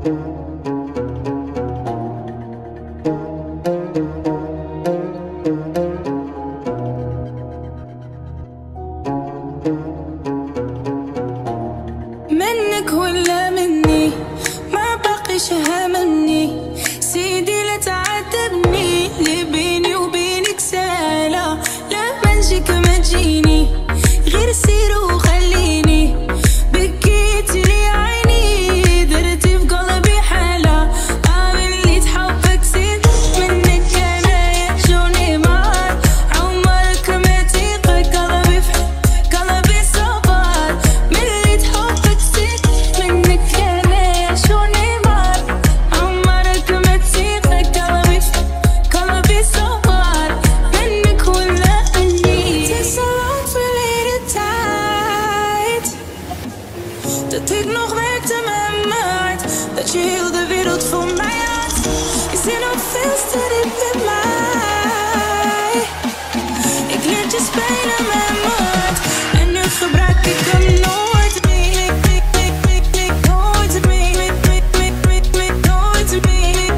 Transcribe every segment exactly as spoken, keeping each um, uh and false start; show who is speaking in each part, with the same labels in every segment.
Speaker 1: منك ولا مني ما بقيش هاممني، سيدي لا تعاتبني، اللي بيني وبينك سهلة، لا منجيك ما تجيني، غير سير وخليني، بكيتي لي عيني، درتي في قلبي حالة، قابلني تحبك زيد منك أنا جوني مار، عمرك ما تيقى قلبي في قلبي صبار، من اللي تحبك زيد منك أنا جوني مار، عمرك ما تيقى قلبي في قلبي صبار، منك ولا مني. Takes so long for later tijd. Dat ik nog werkte met mijn hart, dat je heel de wereld voor mij had. Je zit nog veel te diep in mij. Ik leer je spelen met mijn hart en nu gebruik ik hem nooit meer. Nooit meer, nooit meer, nooit meer.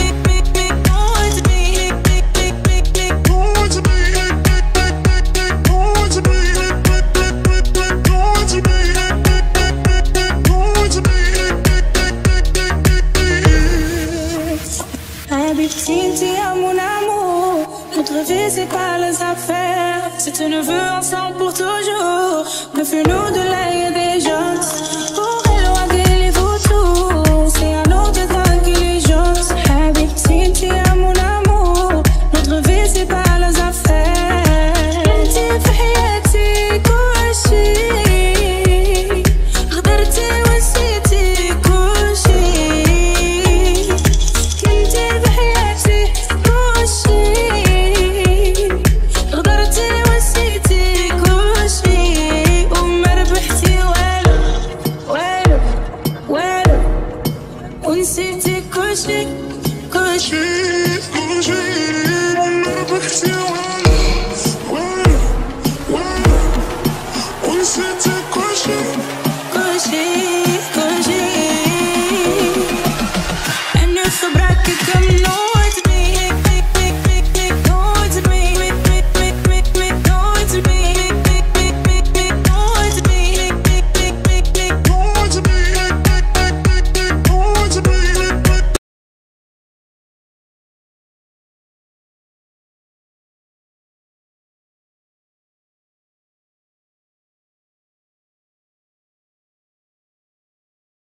Speaker 1: Habibti, ti amo mon amour. Notre vie c'est pas les affaires, c'est un vœu ensemble pour toujours. Mefions-nous de l'air des gens pour éloigner les vautours. C'est un autre d'intelligence. Habibti, ti amo mon amour. Notre vie c'est pas les affaires. انتي في حياتي كل شيء، غدرتي ونسيتي كل شيء. انتي في حياتي كل شيء، غدرتي ونسيتي كل شيء، وما ربحتي والو والو والو، ونسيتي كل شيء كل شيء كل شيء، وما ربحتي والو والو والو، ونسيتي